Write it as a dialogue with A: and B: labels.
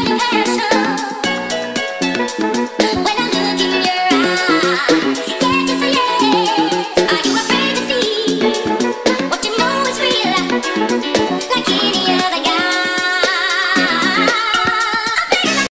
A: When I look in your eyes, yes, yes, yes. Are you afraid to see?